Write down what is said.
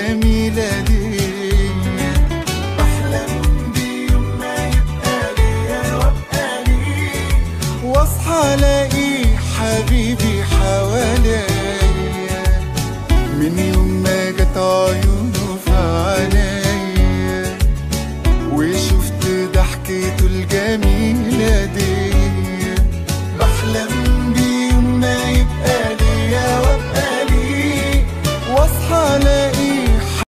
الجميلة دي. بحلم بيوم ما يبقى ليا وابقى ليك، واصحى